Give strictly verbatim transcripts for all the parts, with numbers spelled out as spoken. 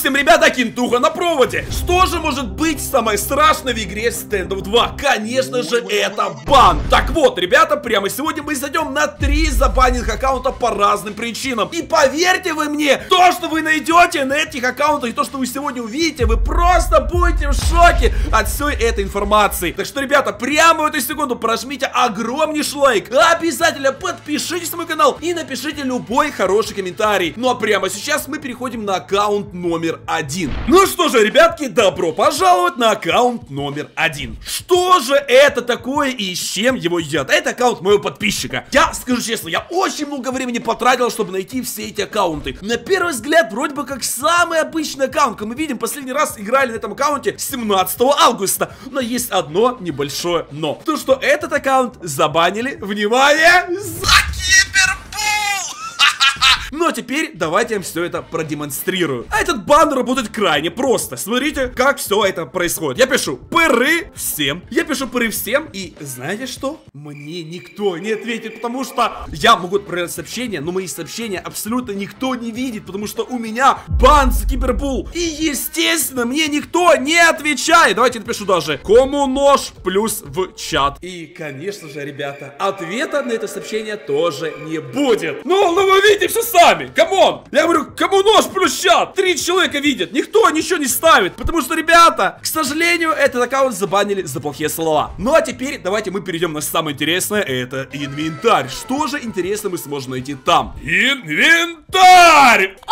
Допустим, ребята, Кентуха на проводе. Что же может быть самое страшное в игре Standoff два? Конечно же, это бан. Так вот, ребята, прямо сегодня мы зайдем на три забаненных аккаунта по разным причинам. И поверьте вы мне, то, что вы найдете на этих аккаунтах и то, что вы сегодня увидите, вы просто будете в шоке от всей этой информации. Так что, ребята, прямо в эту секунду прожмите огромнейший лайк, обязательно подпишитесь на мой канал и напишите любой хороший комментарий. Ну а прямо сейчас мы переходим на аккаунт номер один. Ну что же, ребятки, добро пожаловать на аккаунт номер один. Что же это такое и с чем его едят? Это аккаунт моего подписчика. Я скажу честно, я очень много времени потратил, чтобы найти все эти аккаунты. На первый взгляд, вроде бы как самый обычный аккаунт. Как мы видим, последний раз играли на этом аккаунте семнадцатого августа. Но есть одно небольшое но. То, что этот аккаунт забанили, внимание, за Кибербул! Но теперь давайте я вам все это продемонстрирую. А этот бан работает крайне просто. Смотрите, как все это происходит. Я пишу пыры всем. Я пишу пыры всем. И знаете что? Мне никто не ответит, потому что я могу отправлять сообщения, но мои сообщения абсолютно никто не видит, потому что у меня бан за Кибербул. И естественно, мне никто не отвечает. Давайте напишу даже кому нож плюс в чат. И конечно же, ребята, ответа на это сообщение тоже не будет. Ну, ну вы видите все сами. Камон! Я говорю, кому нож плюс чат? Три человека видят, никто ничего не ставит. Потому что, ребята, к сожалению, этот аккаунт забанили за плохие слова. Ну а теперь давайте мы перейдем на самое интересное. Это инвентарь. Что же интересно мы сможем найти там? Инвентарь!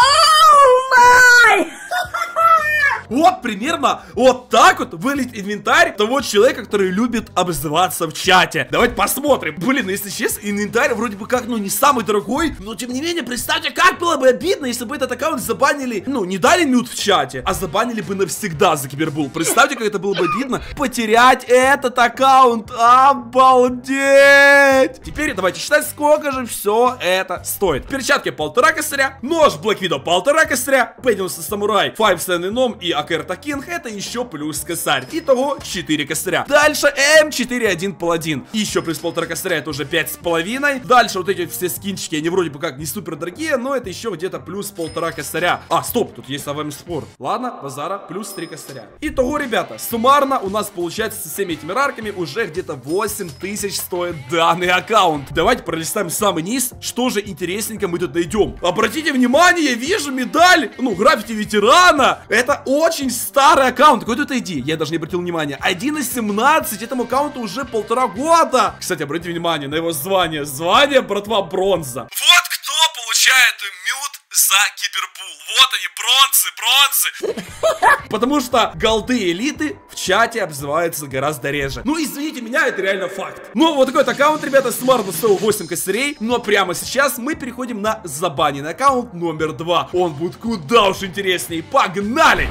Вот примерно вот так вот выглядит инвентарь того человека, который любит обзываться в чате. Давайте посмотрим. Блин, ну если честно, инвентарь вроде бы как, ну, не самый дорогой, но тем не менее, представьте, как было бы обидно, если бы этот аккаунт забанили, ну, не дали мют в чате, а забанили бы навсегда за Кибербул. Представьте, как это было бы обидно потерять этот аккаунт. Обалдеть! Теперь давайте считать, сколько же все это стоит. Перчатки полтора косаря, нож Black Widow полтора косаря, Пэддинсон Самурай, Five Stand Ном и Акерта Кинг это еще плюс косарь. Итого четыре косаря. Дальше эм четыре один паладин. Еще плюс полтора косаря, это уже пять с половиной. Дальше вот эти все скинчики, они вроде бы как не супер дорогие, но это еще где-то плюс полтора косаря. А, стоп, тут есть АВМ Спорт. Ладно, базара, плюс три косаря. Итого, ребята, суммарно у нас получается со всеми этими рарками уже где-то восемь тысяч стоит данный аккаунт. Давайте пролистаем самый низ. Что же интересненько мы тут найдем? Обратите внимание, я вижу медаль, ну, граффити ветерана. Это очень старый аккаунт. Какой тут ай ди? Я даже не обратил внимания. один из семнадцать. Этому аккаунту уже полтора года. Кстати, обратите внимание на его звание. Звание, братва, бронза. Вот кто получает мют за Кибербул. Вот они, бронзы, бронзы. Потому что голды элиты в чате обзываются гораздо реже. Ну, извините меня, это реально факт. Ну, вот такой вот аккаунт, ребята, смарт стоил восемь косарей. Но прямо сейчас мы переходим на забаненный аккаунт номер два. Он будет куда уж интереснее. Погнали!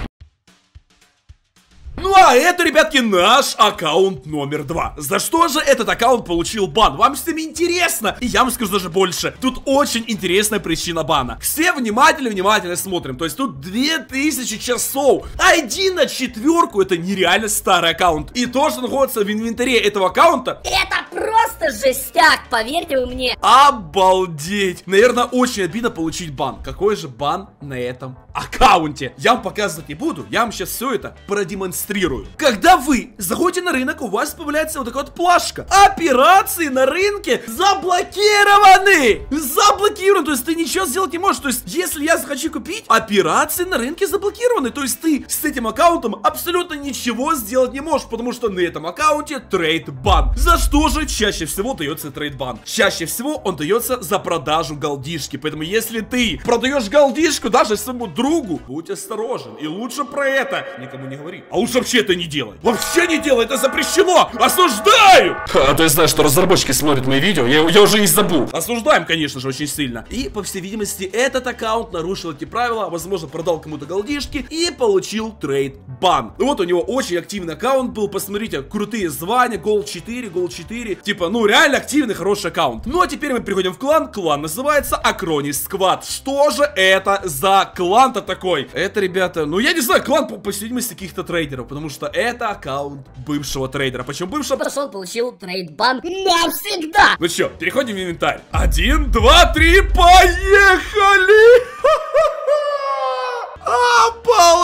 Ну а это, ребятки, наш аккаунт номер два. За что же этот аккаунт получил бан? Вам всем интересно? И я вам скажу даже больше. Тут очень интересная причина бана. Все внимательно-внимательно смотрим. То есть тут две тысячи часов. Один на четверку. Это нереально старый аккаунт. И то, что находится в инвентаре этого аккаунта, это просто жестяк, поверьте вы мне. Обалдеть. Наверное, очень обидно получить бан. Какой же бан на этом аккаунте? Я вам показывать не буду. Я вам сейчас все это продемонстрирую. Когда вы заходите на рынок, у вас появляется вот такая вот плашка. Операции на рынке заблокированы. Заблокированы. То есть ты ничего сделать не можешь. То есть если я захочу купить, операции на рынке заблокированы. То есть ты с этим аккаунтом абсолютно ничего сделать не можешь, потому что на этом аккаунте трейд-бан. За что же чаще всего дается трейд-бан? Чаще всего он дается за продажу голдишки. Поэтому если ты продаешь голдишку даже своему другу, будь осторожен. И лучше про это никому не говори. А уж вообще это не делай. Вообще не делай, это запрещено. Осуждаю! А то я знаю, что разработчики смотрят мои видео. Я, я уже и забыл. Осуждаем, конечно же, очень сильно. И, по всей видимости, этот аккаунт нарушил эти правила. Возможно, продал кому-то голдишки и получил трейд-бан. Вот у него очень активный аккаунт был. Посмотрите, крутые звания. Голд четыре, Голд четыре. Типа, ну, реально активный, хороший аккаунт. Ну, а теперь мы переходим в клан. Клан называется Акронис Сквад. Что же это за клан-то такой? Это, ребята, ну, я не знаю, клан, по, по всей видимости, каких-то трейдеров. Потому что это аккаунт бывшего трейдера. Почему бывшего? Потому что он получил трейд-бан навсегда. Ну что, переходим в инвентарь. Один, два, три, поехали! Обалдеть!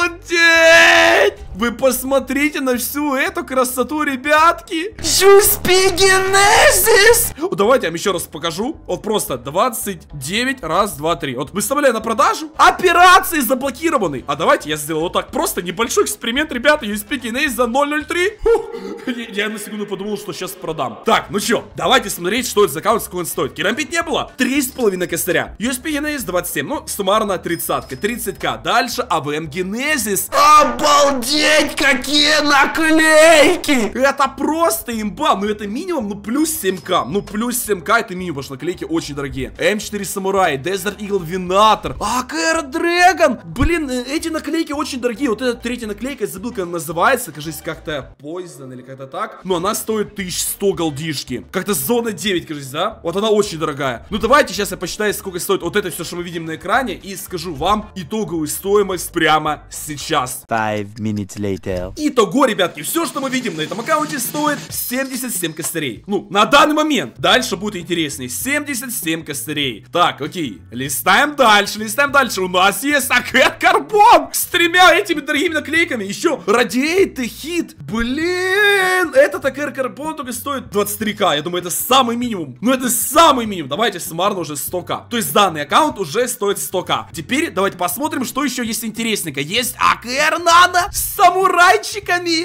Вы посмотрите на всю эту красоту, ребятки. ю эс пи Genesis! Давайте я вам еще раз покажу. Вот просто двадцать девять, раз, два, три. Вот выставляю на продажу. Операции заблокированы. А давайте я сделаю вот так. Просто небольшой эксперимент, ребята. ю эс пи Genesis за ноль ноль три. Фух. Я на секунду подумал, что сейчас продам. Так, ну что, давайте смотреть, что это за аккаунт, сколько он стоит. Керамбит не было. три с половиной косаря. ю эс пи Genesis двадцать семь. Ну, суммарно тридцатка. тридцать тысяч. Дальше эй ви эм Genesis. Обалдеть, какие наклейки! Это просто имба. Ну, это минимум, ну, плюс семь ка. Ну, плюс семь ка это минимум, потому что наклейки очень дорогие. эм четыре Samurai, Desert Eagle Venator, эй кей ар Dragon. Блин, эти наклейки очень дорогие. Вот эта третья наклейка, я забыл, как она называется. Кажется, как-то Poison или как-то так. Но она стоит тысяча сто голдишки. Как-то зона девять, кажется, да? Вот она очень дорогая. Ну, давайте сейчас я посчитаю, сколько стоит вот это все, что мы видим на экране. И скажу вам итоговую стоимость прямо сейчас. Five minutes later. Итого, ребятки, все, что мы видим на этом аккаунте, стоит семьдесят семь косарей. Ну, на данный момент. Дальше будет интереснее. семьдесят семь косарей. Так, окей. Листаем дальше, листаем дальше. У нас есть эй кей ар Карбон с тремя этими дорогими наклейками. Еще Радиейт и Хит. Блин, этот эй кей ар Карбон только стоит двадцать три ка. Я думаю, это самый минимум. Ну, это самый минимум. Давайте суммарно уже сто ка. То есть данный аккаунт уже стоит сто ка. Теперь давайте посмотрим, что еще есть интересненько. Есть эй кей ар Nano с самурайчиками.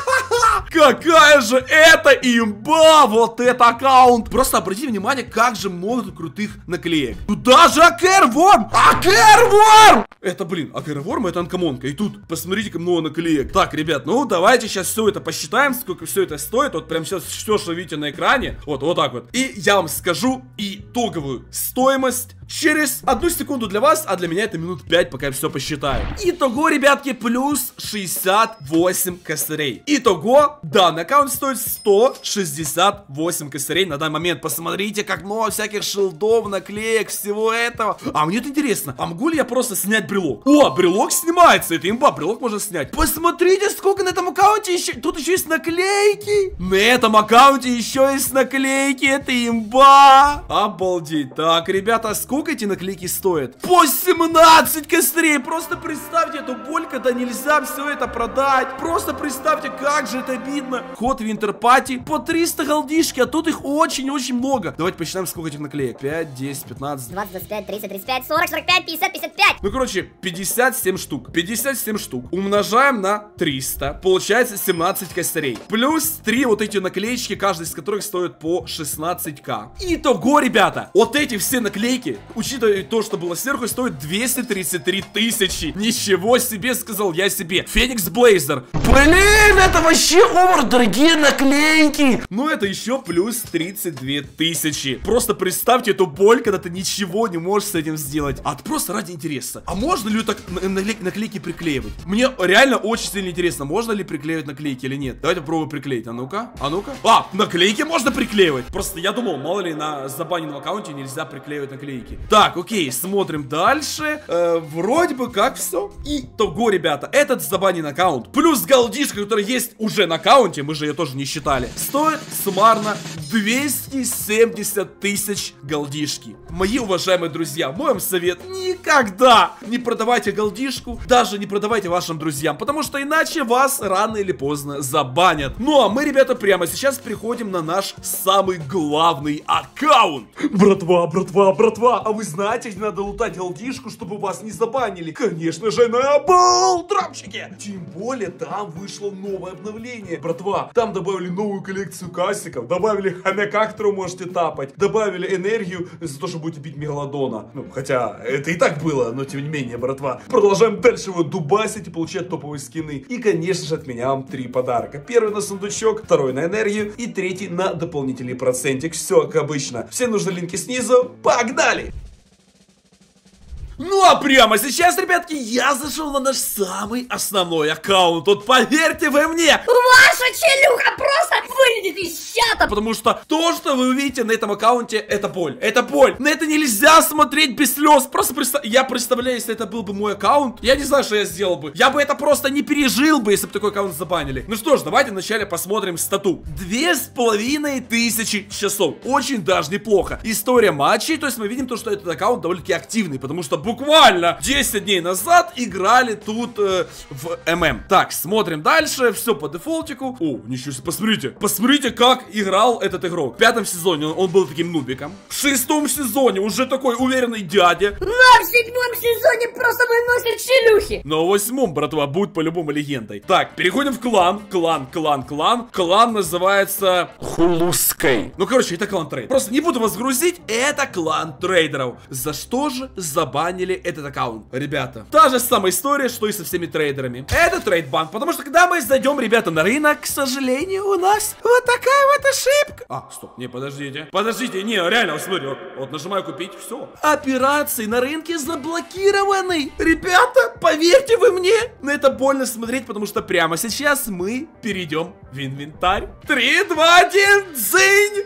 Какая же это имба! Вот это аккаунт! Просто обратите внимание, как же много тут крутых наклеек. Тут даже эй кей ар Worm! эй кей ар Worm! Это, блин, эй кей ар Worm это анкомонка. И тут, посмотрите, как много наклеек. Так, ребят, ну давайте сейчас все это посчитаем, сколько все это стоит. Вот прям сейчас все, что видите на экране. Вот, вот так вот. И я вам скажу итоговую стоимость через одну секунду для вас, а для меня это минут пять, пока я все посчитаю. Итого, ребятки, плюс шестьдесят восемь косарей. Итого, данный аккаунт стоит сто шестьдесят восемь косарей на данный момент. Посмотрите, как много всяких шилдов, наклеек, всего этого. А мне это интересно, а могу ли я просто снять брелок? О, брелок снимается, это имба, брелок можно снять. Посмотрите, сколько на этом аккаунте еще. Тут еще есть наклейки. На этом аккаунте еще есть наклейки, это имба. Обалдеть. Так, ребята, сколько эти наклейки стоят? По семнадцать косарей. Просто представьте эту боль, когда нельзя все это продать. Просто представьте, как же это обидно. Ход Winter Party по триста голдишки, а тут их очень-очень много. Давайте посчитаем, сколько этих наклеек. пять, десять, пятнадцать, двадцать, двадцать пять, тридцать, тридцать пять, сорок, сорок пять, пятьдесят, пятьдесят пять. Ну, короче, пятьдесят семь штук. пятьдесят семь штук. Умножаем на триста. Получается семнадцать косарей. Плюс три вот эти наклеечки, каждая из которых стоит по шестнадцать ка. Итого, ребята, вот эти все наклейки, учитывая то, что было сверху, стоят двести тридцать три тысячи. Ничего себе, сказал я себе. Феникс Блейзер. Блин, это вообще овер, дорогие наклейки. Ну, это еще плюс тридцать две тысячи. Просто представьте эту боль, когда ты ничего не можешь с этим сделать. А просто ради интереса. А можно ли так наклейки приклеивать? Мне реально очень сильно интересно, можно ли приклеивать наклейки или нет. Давайте попробуем приклеить. А ну-ка, а ну-ка. А, наклейки можно приклеивать. Просто я думал, мало ли на забаненном аккаунте нельзя приклеивать наклейки. Так, окей, смотрим дальше. Э, вроде бы как все. Итого, ребята, этот забаненный аккаунт плюс голдишка, которая есть уже на аккаунте, мы же ее тоже не считали, стоит суммарно двести семьдесят тысяч голдишки. Мои уважаемые друзья, мой вам совет: никогда не продавайте голдишку, даже не продавайте вашим друзьям, потому что иначе вас рано или поздно забанят. Ну а мы, ребята, прямо сейчас переходим на наш самый главный аккаунт. Братва, братва, братва, а вы знаете, где надо лутать голдишку, чтобы вас не забанили? Конечно же, на Балдрамчике. Тем более там вышло новое обновление. Братва, там добавили новую коллекцию кассиков, добавили хомяка, которого можете тапать, добавили энергию за то, что будете бить мегалодона. Ну, хотя это и так было, но тем не менее, братва. Продолжаем дальше его дубасить и получать топовые скины. И, конечно же, от меня вам три подарка. Первый на сундучок, второй на энергию и третий на дополнительный процентик. Все как обычно. Все нужны линки снизу. Погнали! Ну а прямо сейчас, ребятки, я зашел на наш самый основной аккаунт. Вот поверьте вы мне, Ваша челюха просто вылетит из чата. потому что то, что вы увидите на этом аккаунте, это боль. Это боль. На это нельзя смотреть без слез. Просто представ... я представляю, если это был бы мой аккаунт, я не знаю, что я сделал бы. Я бы это просто не пережил бы, если бы такой аккаунт забанили. Ну что ж, давайте вначале посмотрим стату. Две с половиной тысячи часов. Очень даже неплохо. История матчей, то есть мы видим то, что этот аккаунт довольно-таки активный, потому что буквально десять дней назад играли тут э, в ММ. Так, смотрим дальше, все по дефолтику. О, ничего себе, посмотрите, посмотрите, как играл этот игрок. В пятом сезоне он, он был таким нубиком. В шестом сезоне уже такой уверенный дядя. Ну а в седьмом сезоне просто выносит шелюхи. Но в восьмом, братва, будет по-любому легендой. Так, переходим в клан. Клан, клан, клан. Клан называется... Хулускей. Ну, короче, это клан трейд. Просто не буду вас грузить, это клан трейдеров. За что же забанили этот аккаунт? Ребята, та же самая история, что и со всеми трейдерами. Это трейдбан, потому что когда мы зайдем, ребята, на рынок, к сожалению, у нас вот такая вот ошибка. А, стоп, не, подождите. Подождите, не, реально, вот смотри, вот, вот нажимаю купить, все. Операции на рынке заблокированы. Ребята, поверьте вы мне, на это больно смотреть, потому что прямо сейчас мы перейдем в инвентарь. Три, два, один, дзынь!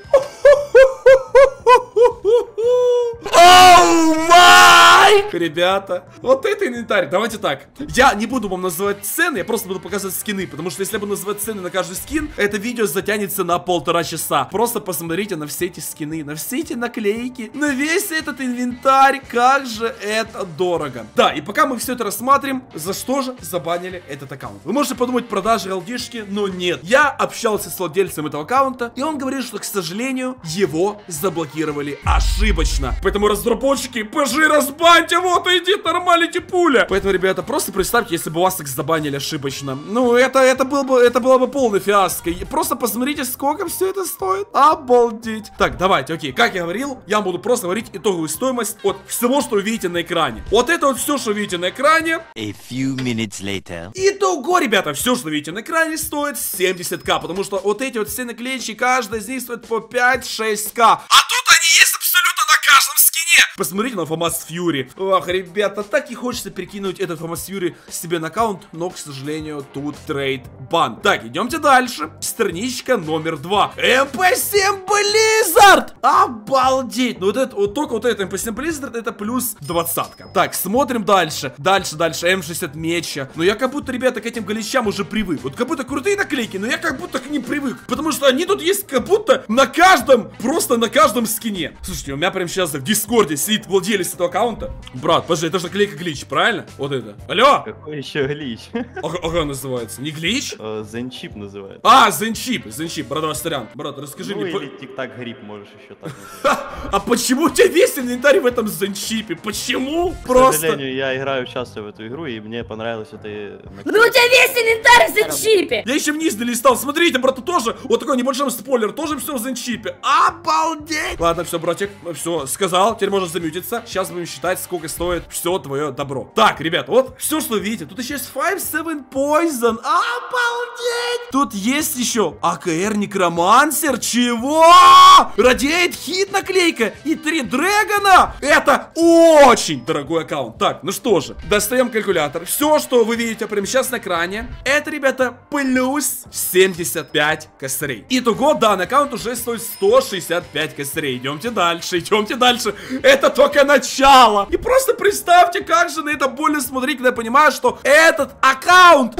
Оу май! Ребята, вот это инвентарь. Давайте так. Я не буду вам называть цены, я просто буду показывать скины. Потому что если я буду называть цены на каждый скин, это видео затянется на полтора часа. Просто посмотрите на все эти скины, на все эти наклейки, на весь этот инвентарь. Как же это дорого. Да, и пока мы все это рассматриваем, за что же забанили этот аккаунт? Вы можете подумать, продажи ЛДшки, но нет. Я общался с владельцем этого аккаунта, и он говорит, что, к сожалению, его заблокировали ошибочно. Поэтому, разработчики, пожи, разбаньте, вот идет нормалити пуля. Поэтому, ребята, просто представьте, если бы вас так забанили ошибочно. Ну, это, это, был бы, это было бы полной фиаско. И просто посмотрите, сколько все это стоит. Обалдеть. Так, давайте, окей, как я говорил, я буду просто говорить итоговую стоимость от всего, что вы видите на экране. Вот это вот все, что вы видите на экране. A few minutes later. Итого, ребята, все, что вы видите на экране, стоит семьдесят ка. Потому что вот эти вот все наклеечки, каждая из них стоит по пять-шесть ка. А тут они есть абсолютно на каждом скине. Посмотрите на Фомас Фьюри. Ох, ребята, так и хочется перекинуть этот Фомас Фьюри себе на аккаунт, но, к сожалению, тут трейд бан. Так, идемте дальше. Страничка номер два. эм пэ семь Blizzard. Обалдеть. Ну вот это, вот только вот это эм пэ семь Blizzard, это плюс двадцатка. Так, смотрим дальше. Дальше, дальше. эм шестьдесят Меча. Но я как будто, ребята, к этим галичам уже привык. Вот как будто крутые наклейки, но я как будто к ним привык. Потому что они тут есть как будто на каждом, просто на каждом скине. Слушайте, у меня прямо сейчас в Дискорде сидит владелец этого аккаунта. Брат, подожди, это же наклейка глич, правильно? Вот это. Алло? Какой еще глич? А как называется? Не глич? Зенчип называется. А, Зенчип, Зенчип, брат, сорян. Брат, расскажи ну, мне. или тик-так грипп можешь еще так называть. А почему у тебя весь инвентарь в этом Зенчипе? Почему? К Просто. сожалению, я играю часто в эту игру, и мне понравилось это. Ну у тебя весь инвентарь в Зенчипе. Я еще вниз долистал. Смотрите, брату, тоже. Вот такой небольшой спойлер. Тоже все в Зенчипе. Обалдеть! Ладно, все, братик. Все, сказал. Теперь можно замьютиться. Сейчас будем считать, сколько стоит все твое добро. Так, ребят, вот все, что видите. Тут еще есть пять семь Poison. Обалдеть! Тут есть еще а ка эр Некромансер. Чего? Радиейт Хит наклейка. И три Дрэгона. Это очень дорогой аккаунт. Так, ну что же. Достаем калькулятор. Все, что вы видите прямо сейчас на экране, это, ребята, плюс семьдесят пять косарей. Итого данный аккаунт уже стоит сто шестьдесят пять косарей. Идемте дальше, идемте дальше. Это только начало. И просто представьте, как же на это больно смотреть, когда я понимаю, что этот аккаунт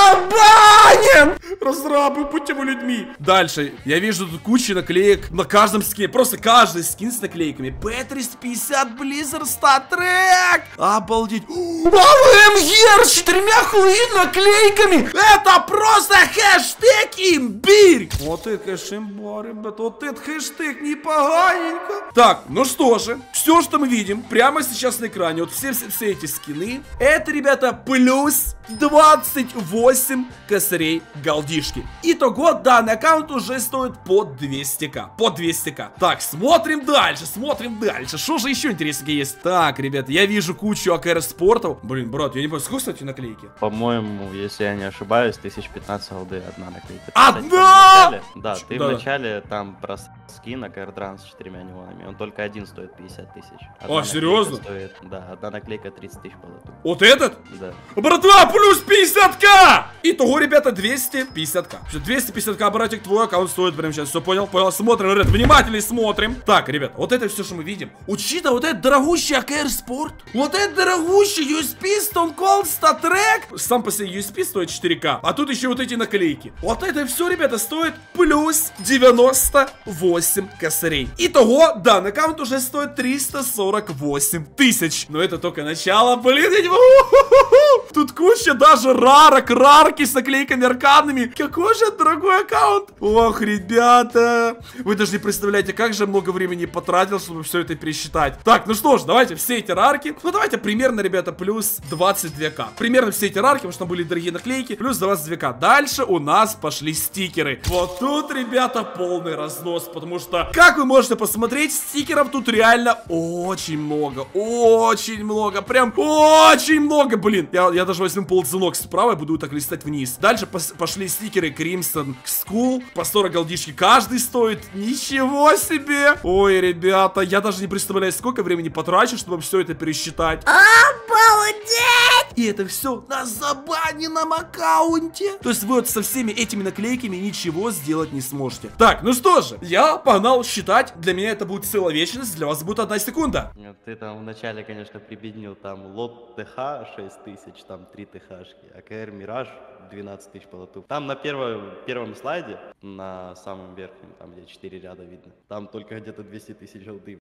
забанен. Разрабы, будьте вы людьми. Дальше. Я вижу тут кучу наклеек на каждом скине. Просто каждый скин с наклейками. пэ триста пятьдесят Blizzard Star Trek. Обалдеть. АВМГР с четырьмя хуй наклейками. Это просто хэштег имбирь. Вот это, конечно, имба, ребята. Вот это хэштег непоганенько. Так, ну что же. Все, что мы видим прямо сейчас на экране, вот все, все, все эти скины, это, ребята, плюс двадцать восемь косарей голдишки. Итого данный аккаунт уже стоит по двести ка. По двести ка. Так, смотрим дальше, смотрим дальше. Что же еще интересного есть? Так, ребята, я вижу кучу а ка эр спортов. Блин, брат, я не понимаю, сколько, кстати, наклейки? По-моему, если я не ошибаюсь, тысяча пятнадцать голды одна наклейка. Одна! Да, ты Да. в начале там про скин а ка эр Дран с четырьмя неонами. Он только один стоит пятьдесят тысяч. А, серьезно? Стоит, да, одна наклейка тридцать тысяч по лоту. Вот этот? Да. Братва, плюс пятьдесят ка! Итого, ребята, двести пятьдесят ка. двести пятьдесят ка, братик, твой аккаунт стоит прямо сейчас. Все понял? Понял. Смотрим, ребят, внимательно смотрим. Так, ребят, вот это все, что мы видим. Учитывая вот этот дорогущий эй ка эр Sport, вот этот дорогущий ю эс пи Stone Cold StatTrak. Сам по себе ю эс пи стоит четыре ка. А тут еще вот эти наклейки. Вот это все, ребята, стоит плюс девяносто восемь косарей. Итого, данный аккаунт уже стоит триста сорок восемь тысяч. Но это только начало, блин, я не могу. Тут куча даже рарок, рарки с наклейками аркадными. Какой же дорогой аккаунт. Ох, ребята. Вы даже не представляете, как же много времени потратил, чтобы все это пересчитать. Так, ну что ж, давайте все эти рарки. Ну давайте примерно, ребята, плюс двадцать две ка. Примерно все эти рарки, потому что там были дорогие наклейки. Плюс двадцать две ка. Дальше у нас пошли стикеры. Вот тут, ребята, полный разнос. Потому что, как вы можете посмотреть, стикеров тут реально очень много. Очень много. Прям очень много, блин. Я, я даже возьму ползунок справа и буду так листать вниз. Дальше пос пошли стикеры Crimson School. По сорок голдишки каждый стоит. Ничего себе. Ой, ребята, я даже не представляю, сколько времени потрачу, чтобы все это пересчитать. Обалдеть! И это все на забаненном аккаунте. То есть вы вот со всеми этими наклейками ничего сделать не сможете. Так, ну что же, я погнал считать. Для меня это будет целая вечность, для вас будет одна секунда. Нет, ты там вначале, конечно, прибеднил там лот ТХ шесть тысяч, там три ТХшки, эй ка эр Мираж двенадцать тысяч по лоту. Там на первом, первом слайде, на самом верхнем, там где четыре ряда видно, там только где-то двести тысяч голды.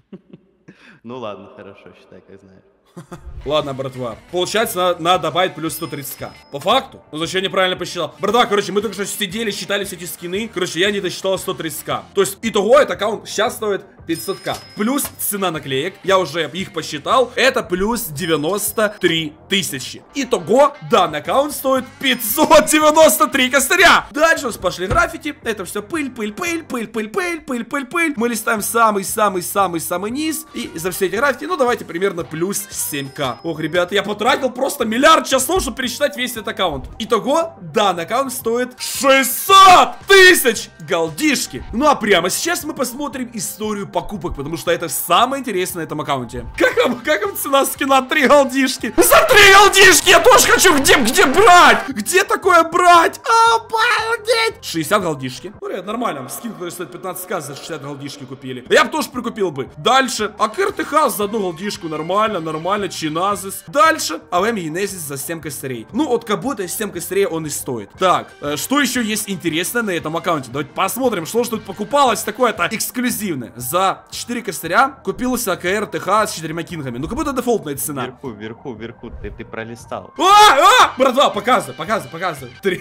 Ну ладно, хорошо, считай, как знаешь. Ладно, братва. Получается, надо, надо добавить плюс сто тридцать ка. По факту? Ну зачем я неправильно посчитал? Братва, короче, мы только что сидели, считали все эти скины. Короче, я не досчитал сто тридцать ка. То есть, итого, этот аккаунт сейчас стоит пятьсот ка. Плюс цена наклеек, я уже их посчитал, это плюс девяносто три тысячи. Итого, данный аккаунт стоит пятьсот девяносто три косаря. Дальше у нас пошли граффити. Это все пыль, пыль, пыль, пыль, пыль, пыль, пыль, пыль, пыль. Мы листаем самый-самый-самый-самый низ. И за все эти граффити, ну давайте примерно плюс семь ка. Ох, ребята, я потратил просто миллиард часов, чтобы пересчитать весь этот аккаунт. Итого, данный аккаунт стоит шестьсот тысяч голдишки. Ну а прямо сейчас мы посмотрим историю покупок, потому что это самое интересное на этом аккаунте. Как вам, как вам цена скина три голдишки? За три голдишки я тоже хочу где, где брать? Где такое брать? Обалдеть! шестьдесят голдишки. Ну, ребят, нормально. Скин, который стоит пятнадцать ка, за шестьдесят голдишки купили. Я бы тоже прикупил бы. Дальше. эй ка эр ТХ за одну голдишку. Нормально, нормально. Чиназис. Дальше. эй эм Генезис за семь косарей. Ну, вот как будто семь косарей он и стоит. Так, э, что еще есть интересное на этом аккаунте? Давайте посмотрим, что же тут покупалось такое-то эксклюзивное. За четыре косаря купился эй ка эр ТХ с четырьмя кингами. Ну, как будто дефолтная цена. Вверху, вверху, вверху. Ты, ты пролистал. А, а! Братва, показывай, показывай, показывай. Три.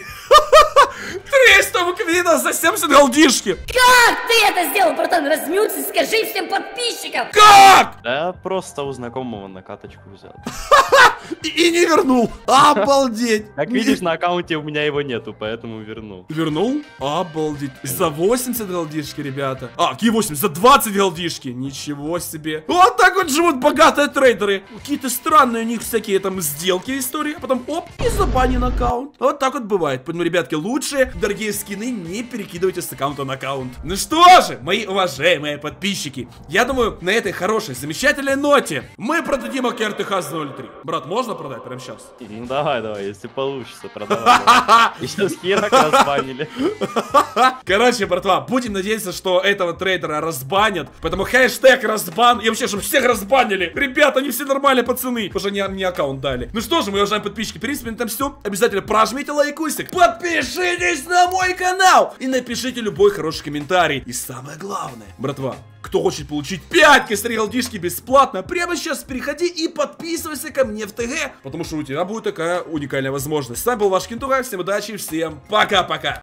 триста буквина за семьдесят голдишки. Как ты это сделал, братан? Размнется, скажи всем подписчикам. Как? Да, просто у знакомого накаточку взял. И, и не вернул. Обалдеть. Как видишь, на аккаунте у меня его нету, поэтому вернул. Вернул? Обалдеть. За восемьдесят голдишки, ребята. А, какие восемьдесят? За двадцать голдишки. Ничего себе. Вот так вот живут богатые трейдеры. Какие-то странные у них всякие там сделки, истории. А потом, оп, и забанен аккаунт. Вот так вот бывает. Поэтому, ребятки, лучше дорогие скины не перекидывайте с аккаунта на аккаунт. Ну что же, мои уважаемые подписчики, я думаю, на этой хорошей, замечательной ноте мы продадим эй ка эр ТХ за ноль три. Брат, можно продать прямо сейчас? Ну давай, давай, если получится, продавай. И сейчас херак разбанили. Короче, братва, будем надеяться, что этого трейдера разбанят. Поэтому хэштег разбан. И вообще, чтобы всех разбанили. Ребята, они все нормальные пацаны. Уже не, не аккаунт дали. Ну что же, мои уважаемые подписчики, в принципе, на этом все. Обязательно прожмите лайкусик. Подпишитесь на мой канал. И напишите любой хороший комментарий. И самое главное, братва, кто хочет получить пять косарей голдишки бесплатно, прямо сейчас переходи и подписывайся ко мне в ТГ, потому что у тебя будет такая уникальная возможность. С вами был ваш Кентура, всем удачи, всем пока-пока.